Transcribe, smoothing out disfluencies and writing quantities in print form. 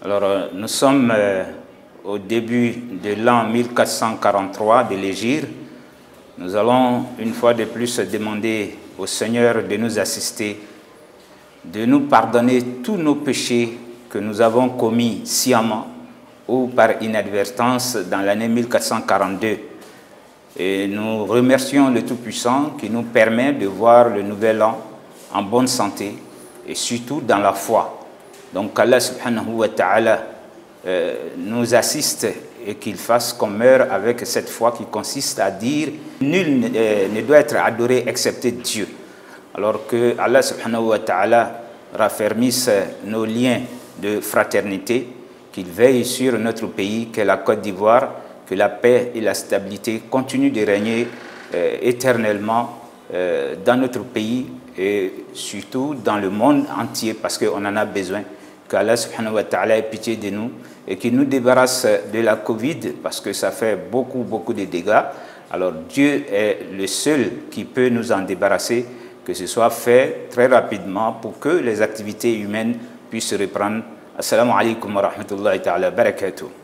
Alors, nous sommes au début de l'an 1443 de l'Hégire. Nous allons une fois de plus demander au Seigneur de nous assister, de nous pardonner tous nos péchés que nous avons commis sciemment ou par inadvertance dans l'année 1442. Et nous remercions le Tout-Puissant qui nous permet de voir le nouvel an en bonne santé et surtout dans la foi. Donc Allah subhanahu wa ta'ala nous assiste et qu'il fasse qu'on meure avec cette foi qui consiste à dire nul ne doit être adoré excepté Dieu. Alors que Allah subhanahu wa ta'ala raffermisse nos liens de fraternité, qu'il veille sur notre pays, qu'est la Côte d'Ivoire, que la paix et la stabilité continuent de régner éternellement dans notre pays et surtout dans le monde entier parce qu'on en a besoin. Qu'Allah subhanahu wa ta'ala ait pitié de nous et qu'il nous débarrasse de la Covid parce que ça fait beaucoup de dégâts. Alors Dieu est le seul qui peut nous en débarrasser, que ce soit fait très rapidement pour que les activités humaines puissent reprendre. Assalamu alaikum wa rahmatullahi ta'ala wa barakatuh.